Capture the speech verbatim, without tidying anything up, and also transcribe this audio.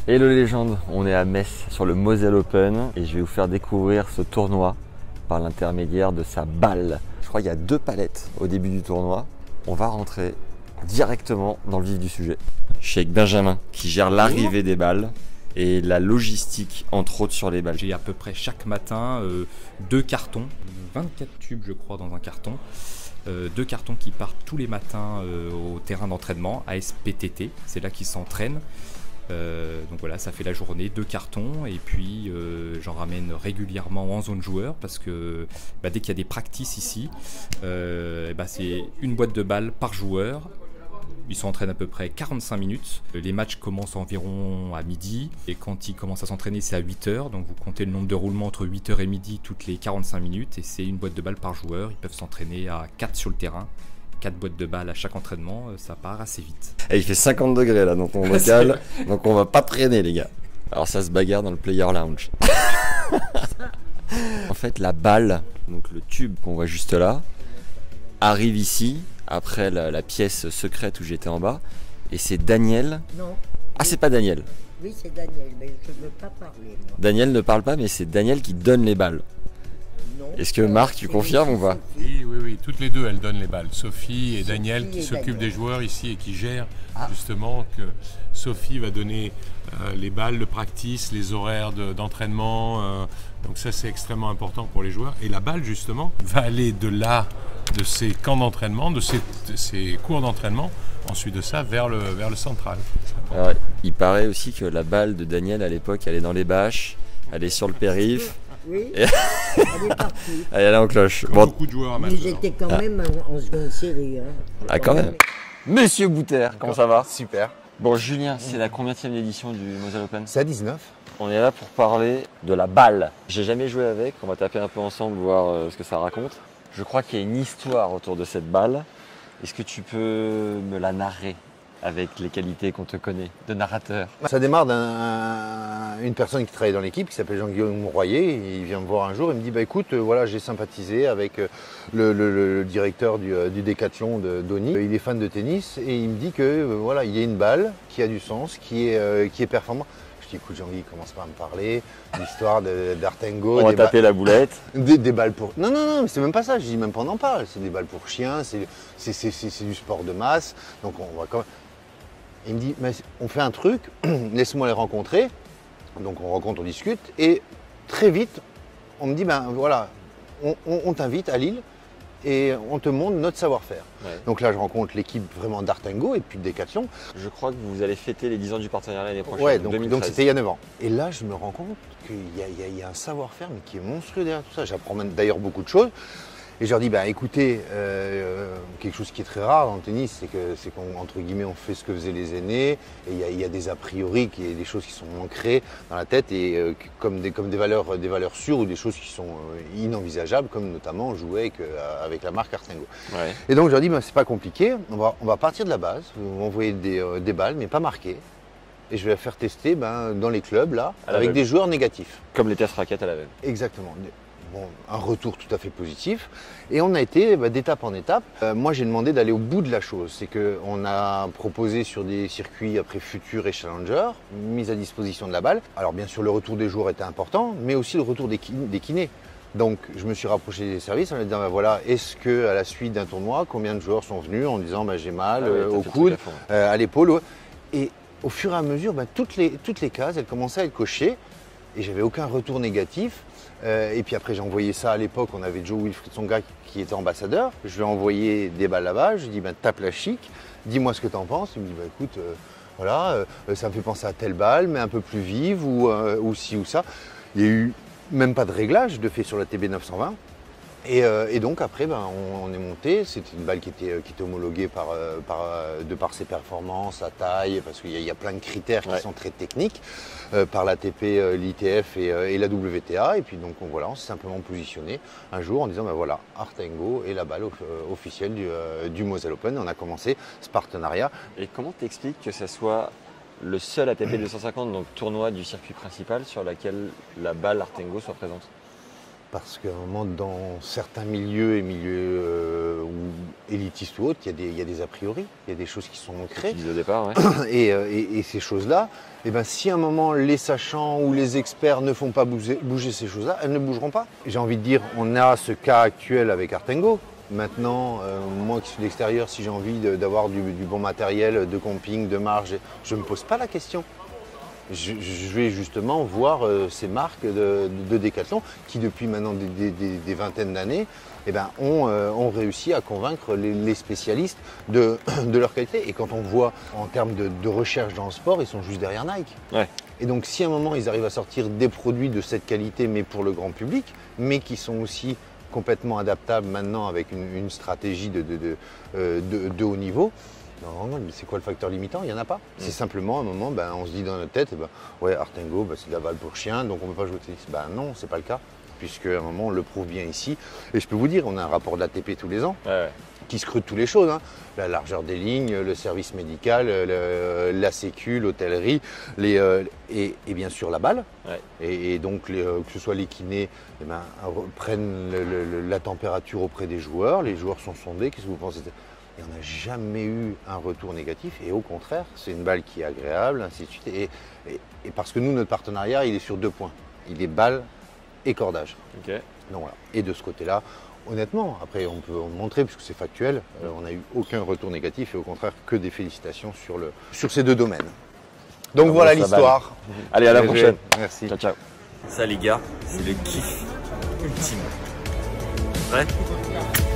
Hello les légendes, on est à Metz sur le Moselle Open et je vais vous faire découvrir ce tournoi par l'intermédiaire de sa balle. Je crois qu'il y a deux palettes au début du tournoi. On va rentrer directement dans le vif du sujet. Je suis avec Benjamin qui gère l'arrivée des balles et la logistique entre autres sur les balles. J'ai à peu près chaque matin euh, deux cartons, vingt-quatre tubes je crois dans un carton. Euh, deux cartons qui partent tous les matins euh, au terrain d'entraînement, A S P T T, c'est là qu'ils s'entraînent. Euh, donc voilà, ça fait la journée, deux cartons, et puis euh, j'en ramène régulièrement en zone joueur parce que bah, dès qu'il y a des practices ici, euh, bah, c'est une boîte de balles par joueur. Ils s'entraînent à peu près quarante-cinq minutes. Les matchs commencent environ à midi et quand ils commencent à s'entraîner, c'est à huit heures. Donc vous comptez le nombre de roulements entre huit heures et midi toutes les quarante-cinq minutes et c'est une boîte de balles par joueur. Ils peuvent s'entraîner à quatre sur le terrain. quatre boîtes de balles à chaque entraînement, ça part assez vite. Et il fait cinquante degrés là dans ton local, donc on va pas traîner les gars. Alors ça se bagarre dans le player lounge. En fait la balle, donc le tube qu'on voit juste là, arrive ici, après la, la pièce secrète où j'étais en bas, et c'est Daniel. Non. Ah c'est pas Daniel. Oui c'est Daniel, mais je ne veux pas parler moi. Daniel ne parle pas, mais c'est Daniel qui donne les balles. Est-ce que Marc, tu confirmes ou pas? Oui, oui, oui, toutes les deux, elles donnent les balles. Sophie et Sophie Daniel et qui s'occupent Daniel. des joueurs ici et qui gèrent Ah. justement que Sophie va donner euh, les balles, le practice, les horaires de- d'entraînement. euh, donc ça, c'est extrêmement important pour les joueurs. Et la balle, justement, va aller de là, de ces camps d'entraînement, de ces, de ces cours d'entraînement, ensuite de ça, vers le, vers le central. Alors, il paraît aussi que la balle de Daniel à l'époque, elle est dans les bâches, elle est sur le périph', Oui, Et- elle est partie. elle est là en cloche. Comme Bon, beaucoup de joueurs Mais amateurs. j'étais quand même en, en seconde série. Hein. ah quand même. Monsieur Bouter, comment ça va? Super. Bon Julien, c'est la combienième édition du Moselle Open? C'est à dix-neuf. On est là pour parler de la balle. J'ai jamais joué avec, on va taper un peu ensemble, voir euh, ce que ça raconte. Je crois qu'il y a une histoire autour de cette balle. Est-ce que tu peux me la narrer avec les qualités qu'on te connaît de narrateur? Ça démarre d'une personne qui travaille dans l'équipe qui s'appelle Jean-Guillaume Royer. Il vient me voir un jour et me dit bah, écoute, euh, voilà, j'ai sympathisé avec euh, le, le- le directeur du, euh, du Décathlon de Donny. Il est fan de tennis et il me dit que euh, voilà, il y a une balle qui a du sens, qui est, euh, qui est performante. Je dis écoute Jean-Guy, commence pas à me parler l'histoire de- d'Artengo. On va des ba- taper la boulette. Des, des balles pour. Non, non, non, mais c'est même pas ça, je dis même pas on en parle. C'est des balles pour chiens, c'est c'est- c'est- c'est- c'est du sport de masse. Donc on va quand même. Il me dit, mais on fait un truc, laisse-moi les rencontrer. Donc on rencontre, on discute. Et très vite, on me dit, ben voilà, on, on- on t'invite à Lille et on te montre notre savoir-faire. Ouais. Donc là, je rencontre l'équipe vraiment d'Artengo et puis de Décathlon. Je crois que vous allez fêter les dix ans du partenariat l'année prochaine. Ouais, donc deux mille treize. donc c'était il y a neuf ans. Et là, je me rends compte qu'il y, a- il y a- il y a un savoir-faire, mais qui est monstrueux derrière tout ça. J'apprends même d'ailleurs beaucoup de choses. Et je leur dis, bah, écoutez, euh, quelque chose qui est très rare dans le tennis, c'est que c'est qu'on, entre guillemets, on fait ce que faisaient les aînés. Et il y a, il y a des a priori, qui, des choses qui sont ancrées dans la tête, et euh, comme, des, comme des, valeurs, des valeurs sûres ou des choses qui sont euh, inenvisageables, comme notamment jouer avec, euh, avec la marque Artengo. Ouais. Et donc je leur dis, bah, c'est pas compliqué, on va, on va partir de la base, vous m'envoyez des, euh, des balles, mais pas marquées. Et je vais la faire tester ben, dans les clubs, là, À la avec veille. des joueurs négatifs. Comme les tests raquettes à la veille. Exactement. Bon, un retour tout à fait positif. Et on a été bah, d'étape en étape. Euh, moi, j'ai demandé d'aller au bout de la chose. C'est qu'on a proposé sur des circuits après Futur et Challenger, mise à disposition de la balle. Alors, bien sûr, le retour des joueurs était important, mais aussi le retour des, kin- des kinés. Donc, je me suis rapproché des services en leur disant, bah, voilà, est-ce qu'à la suite d'un tournoi, combien de joueurs sont venus en disant, bah, j'ai mal Ah ouais, euh, t'as au fait le coude, truc à fond. euh, à l'épaule. ouais. Et au fur et à mesure, bah, toutes, les, toutes les cases, elles commençaient à être cochées. Et j'avais aucun retour négatif. Euh, et puis après, j'ai envoyé ça à l'époque. On avait Joe Wilfried Tsonga qui était ambassadeur. Je lui ai envoyé des balles là-bas. Je lui ai dit, ben, tape la chic, dis-moi ce que tu en penses. Il me dit, bah, écoute, euh, voilà, euh, ça me fait penser à telle balle, mais un peu plus vive, ou, euh, ou ci ou ça. Il n'y a eu même pas de réglage de fait sur la T B neuf cent vingt. Et, euh, et donc après, ben, on, on est monté. C'était une balle qui était, qui était homologuée par, euh, par, euh, de par ses performances, sa taille, parce qu'il y, a- il y a plein de critères qui Ouais. sont très techniques, euh, par l'A T P, euh, l'I T F et, euh, et la W T A. Et puis donc on, voilà, on s'est simplement positionné un jour en disant, ben voilà, Artengo est la balle off- euh, officielle du, euh, du Moselle Open. Et on a commencé ce partenariat. Et comment t'expliques que ça soit le seul A T P deux cent cinquante, donc tournoi du circuit principal, sur laquelle la balle Artengo soit présente? Parce qu'à un moment, dans certains milieux et milieux euh, ou élitistes ou autres, il y, a des, il y a des a priori, il y a des choses qui sont ancrées. Au départ, ouais. Et, euh, et, et ces choses-là, eh ben, si à un moment les sachants ou les experts ne font pas bouger, bouger ces choses-là, elles ne bougeront pas. J'ai envie de dire, on a ce cas actuel avec Artengo. Maintenant, euh, moi qui suis de l'extérieur, si j'ai envie de, d'avoir du, du bon matériel, de camping, de marge, je ne me pose pas la question. Je, je vais justement voir euh, ces marques de, de, de Décathlon qui, depuis maintenant des, des, des, des vingtaines d'années, eh ben, ont, euh, ont réussi à convaincre les, les spécialistes de, de leur qualité. Et quand on voit en termes de, de recherche dans le sport, ils sont juste derrière Nike. Ouais. Et donc, si à un moment, ils arrivent à sortir des produits de cette qualité, mais pour le grand public, mais qui sont aussi complètement adaptables maintenant avec une, une stratégie de, de, de, euh, de, de haut niveau, non, mais c'est quoi le facteur limitant? Il n'y en a pas. Mmh. C'est simplement à un moment, ben, on se dit dans notre tête, ben, ouais, Artengo, ben, c'est de la balle pour chien, donc on ne peut pas jouer au tennis. Ben non, c'est pas le cas, puisque à un moment, on le prouve bien ici. Et je peux vous dire, on a un rapport de l'A T P tous les ans, ouais, ouais. qui scrute toutes les choses. Hein. La largeur des lignes, le service médical, le, la sécu, l'hôtellerie, les, euh, et, et bien sûr la balle. Ouais. Et, et donc, les, euh, que ce soit les kinés, eh ben, prennent le, le, la température auprès des joueurs. Les joueurs sont sondés. Qu'est-ce que vous pensez? Et on n'a jamais eu un retour négatif et au contraire, c'est une balle qui est agréable, ainsi de suite. Et, et, et parce que nous, notre partenariat, il est sur deux points. Il est balle et cordage. Okay. Donc voilà. Et de ce côté-là, honnêtement, après on peut en montrer puisque c'est factuel, euh, on n'a eu aucun retour négatif et au contraire que des félicitations sur, le, sur ces deux domaines. Donc ah, voilà l'histoire. Allez, à la prochaine. Merci. Ciao, ciao. Ça les gars, c'est le kiff ultime. Ouais.